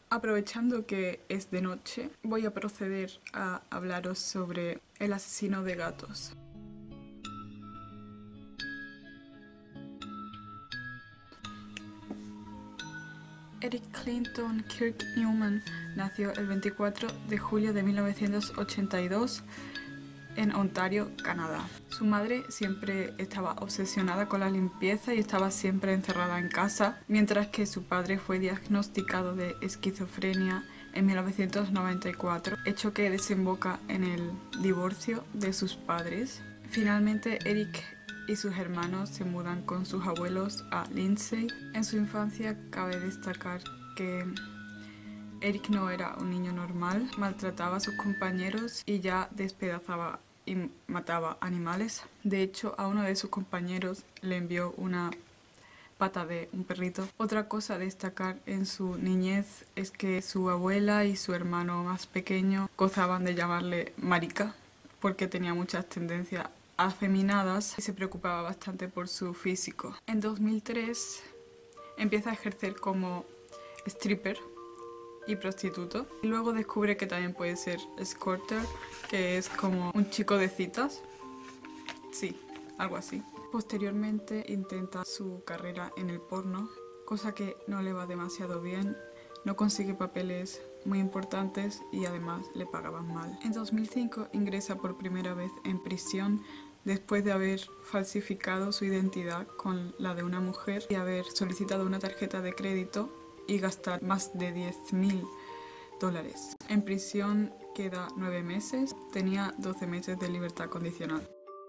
Aprovechando que es de noche, voy a proceder a hablaros sobre el asesino de gatos. Eric Clinton Kirk Newman nació el 24 de julio de 1982 en Ontario, Canadá. Su madre siempre estaba obsesionada con la limpieza y estaba siempre encerrada en casa, mientras que su padre fue diagnosticado de esquizofrenia en 1994, hecho que desemboca en el divorcio de sus padres. Finalmente, Eric y sus hermanos se mudan con sus abuelos a Lindsay. En su infancia cabe destacar que Eric no era un niño normal, maltrataba a sus compañeros y ya despedazaba y mataba animales. De hecho, a uno de sus compañeros le envió una pata de un perrito. Otra cosa a destacar en su niñez es que su abuela y su hermano más pequeño gozaban de llamarle marica porque tenía muchas tendencias afeminadas y se preocupaba bastante por su físico. En 2003 empieza a ejercer como stripper y prostituto. Y luego descubre que también puede ser escorter, que es como un chico de citas. Sí, algo así. Posteriormente intenta su carrera en el porno, cosa que no le va demasiado bien. No consigue papeles muy importantes y además le pagaban mal. En 2005 ingresa por primera vez en prisión después de haber falsificado su identidad con la de una mujer y haber solicitado una tarjeta de crédito y gastar más de $10.000. En prisión queda 9 meses, tenía 12 meses de libertad condicional.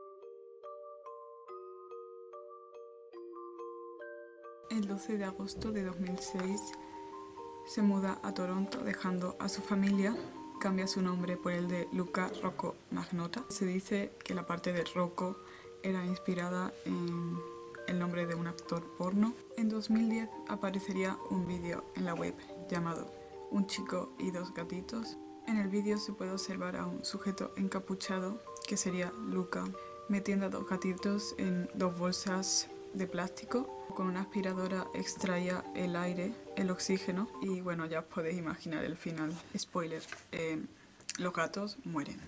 El 12 de agosto de 2006 se muda a Toronto dejando a su familia, cambia su nombre por el de Luca Rocco Magnotta. Se dice que la parte de Rocco era inspirada en el nombre de un actor porno. En 2010 aparecería un vídeo en la web llamado Un chico y dos gatitos. En el vídeo se puede observar a un sujeto encapuchado, que sería Luca, metiendo a dos gatitos en dos bolsas de plástico. Con una aspiradora extraía el aire, el oxígeno, y bueno, ya os podéis imaginar el final. Spoiler, los gatos mueren.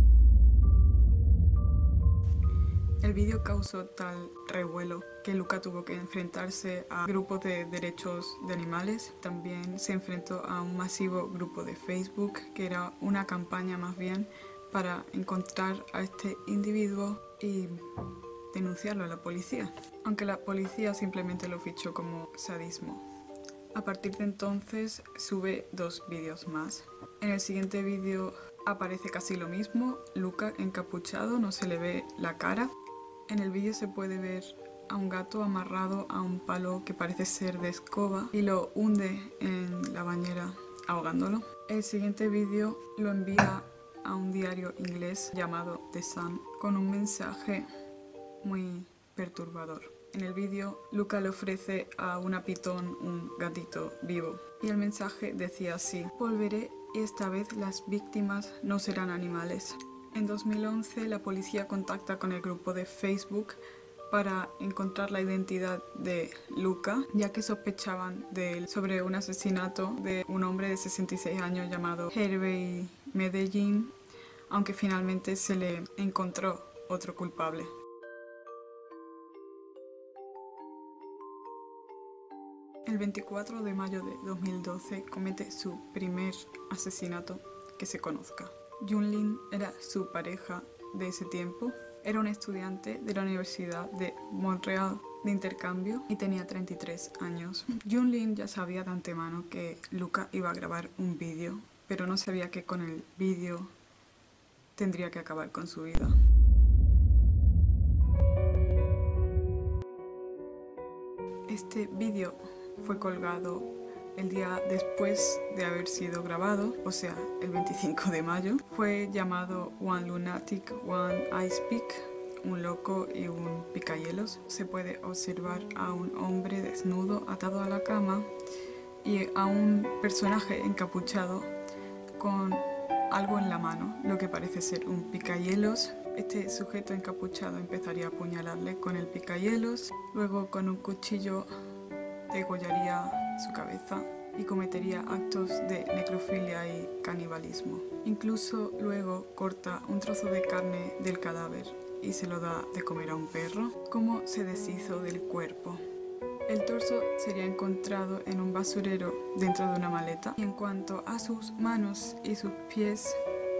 El vídeo causó tal revuelo que Luca tuvo que enfrentarse a grupos de derechos de animales. También se enfrentó a un masivo grupo de Facebook, que era una campaña más bien para encontrar a este individuo y denunciarlo a la policía, aunque la policía simplemente lo fichó como sadismo. A partir de entonces sube 2 vídeos más. En el siguiente vídeo aparece casi lo mismo, Luca encapuchado, no se le ve la cara. En el vídeo se puede ver a un gato amarrado a un palo que parece ser de escoba y lo hunde en la bañera ahogándolo. El siguiente vídeo lo envía a un diario inglés llamado The Sun con un mensaje muy perturbador. En el vídeo, Luca le ofrece a una pitón un gatito vivo y el mensaje decía así: volveré y esta vez las víctimas no serán animales. En 2011 la policía contacta con el grupo de Facebook para encontrar la identidad de Luca, ya que sospechaban de él sobre un asesinato de un hombre de 66 años llamado Harvey Medellín, aunque finalmente se le encontró otro culpable. El 24 de mayo de 2012 comete su primer asesinato que se conozca. Junlin era su pareja de ese tiempo. Era un estudiante de la Universidad de Montreal de intercambio y tenía 33 años. Junlin ya sabía de antemano que Luca iba a grabar un vídeo, pero no sabía que con el vídeo tendría que acabar con su vida. Este vídeo fue colgado el día después de haber sido grabado, o sea, el 25 de mayo. Fue llamado One Lunatic, One Ice Pick, un loco y un picahielos. Se puede observar a un hombre desnudo atado a la cama y a un personaje encapuchado con algo en la mano, lo que parece ser un picahielos. Este sujeto encapuchado empezaría a apuñalarle con el picahielos, luego con un cuchillo degollaría su cabeza y cometería actos de necrofilia y canibalismo. Incluso luego corta un trozo de carne del cadáver y se lo da de comer a un perro. Cómo se deshizo del cuerpo. El torso sería encontrado en un basurero dentro de una maleta. Y en cuanto a sus manos y sus pies,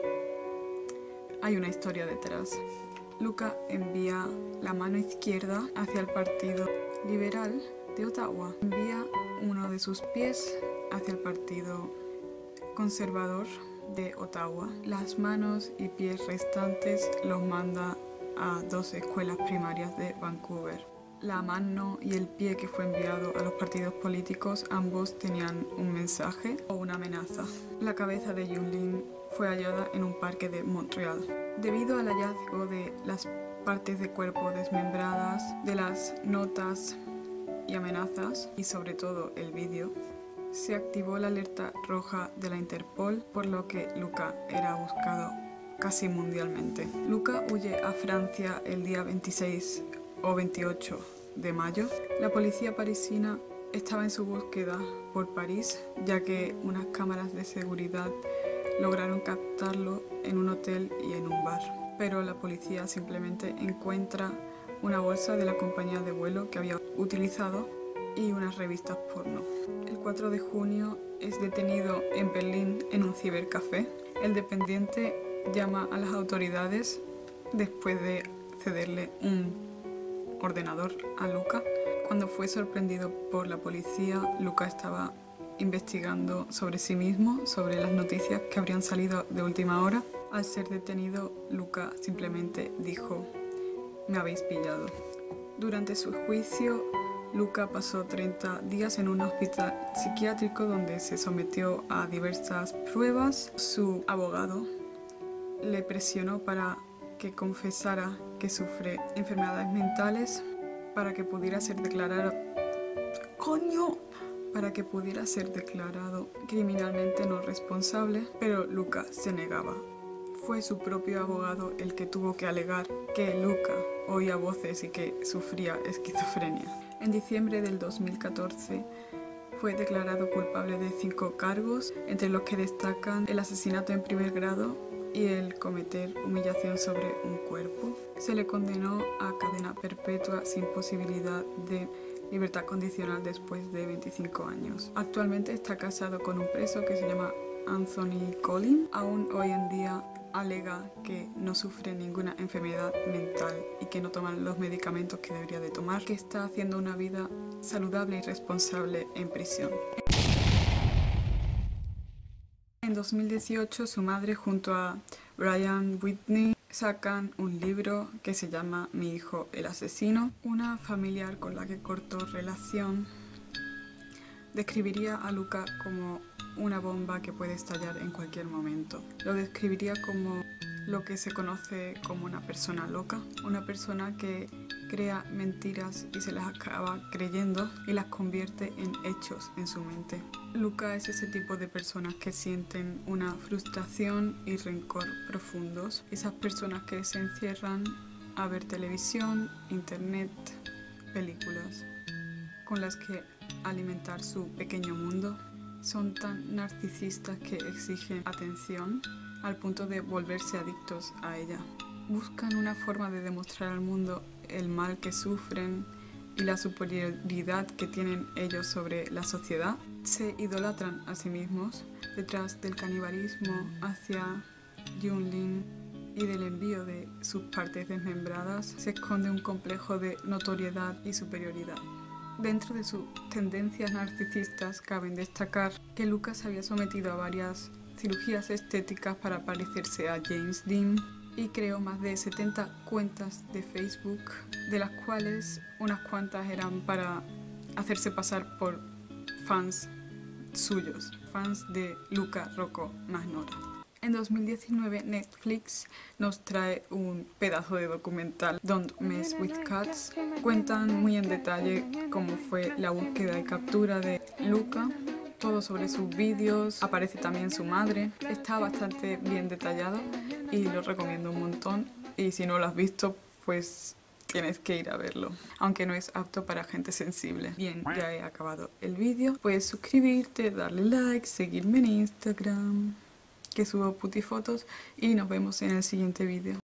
hay una historia detrás. Luca envía la mano izquierda hacia el Partido Liberal de Ottawa. Envía uno de sus pies hacia el Partido Conservador de Ottawa. Las manos y pies restantes los manda a 2 escuelas primarias de Vancouver. La mano y el pie que fue enviado a los partidos políticos, ambos tenían un mensaje o una amenaza. La cabeza de Yun Lin fue hallada en un parque de Montreal. Debido al hallazgo de las partes de cuerpo desmembradas, de las notas y amenazas, y sobre todo el vídeo, se activó la alerta roja de la Interpol, por lo que Luca era buscado casi mundialmente. Luca huye a Francia el día 26 o 28 de mayo. La policía parisina estaba en su búsqueda por París, ya que unas cámaras de seguridad lograron captarlo en un hotel y en un bar. Pero la policía simplemente encuentra una bolsa de la compañía de vuelo que había utilizado y unas revistas porno. El 4 de junio es detenido en Berlín en un cibercafé. El dependiente llama a las autoridades después de cederle un ordenador a Luca. Cuando fue sorprendido por la policía, Luca estaba investigando sobre sí mismo, sobre las noticias que habrían salido de última hora. Al ser detenido, Luca simplemente dijo: "Me habéis pillado". Durante su juicio, Luca pasó 30 días en un hospital psiquiátrico donde se sometió a diversas pruebas. Su abogado le presionó para que confesara que sufre enfermedades mentales para que pudiera ser declarado criminalmente no responsable, pero Luca se negaba. Fue su propio abogado el que tuvo que alegar que Luca oía voces y que sufría esquizofrenia. En diciembre del 2014 fue declarado culpable de 5 cargos, entre los que destacan el asesinato en primer grado y el cometer humillación sobre un cuerpo. Se le condenó a cadena perpetua sin posibilidad de libertad condicional después de 25 años. Actualmente está casado con un preso que se llama Anthony Collin. Aún hoy en día alega que no sufre ninguna enfermedad mental y que no toma los medicamentos que debería de tomar, que está haciendo una vida saludable y responsable en prisión. En 2018, su madre junto a Brian Whitney sacan un libro que se llama Mi hijo el asesino. Una familiar con la que cortó relación describiría a Luca como una bomba que puede estallar en cualquier momento. Lo describiría como lo que se conoce como una persona loca, una persona que crea mentiras y se las acaba creyendo y las convierte en hechos en su mente. Luca es ese tipo de personas que sienten una frustración y rencor profundos. Esas personas que se encierran a ver televisión, internet, películas, con las que alimentar su pequeño mundo. Son tan narcisistas que exigen atención al punto de volverse adictos a ella. Buscan una forma de demostrar al mundo el mal que sufren y la superioridad que tienen ellos sobre la sociedad. Se idolatran a sí mismos. Detrás del canibalismo hacia Yun Lin y del envío de sus partes desmembradas se esconde un complejo de notoriedad y superioridad. Dentro de sus tendencias narcisistas caben destacar que Luca se había sometido a varias cirugías estéticas para parecerse a James Dean y creó más de 70 cuentas de Facebook, de las cuales unas cuantas eran para hacerse pasar por fans suyos, fans de Luca Rocco Magnotta. En 2019 Netflix nos trae un pedazo de documental, Don't Mess with Cats. Cuentan muy en detalle cómo fue la búsqueda y captura de Luca, todo sobre sus vídeos, aparece también su madre. Está bastante bien detallado y lo recomiendo un montón. Y si no lo has visto, pues tienes que ir a verlo, aunque no es apto para gente sensible. Bien, ya he acabado el vídeo. Puedes suscribirte, darle like, seguirme en Instagram, que subo putifotos, y nos vemos en el siguiente vídeo.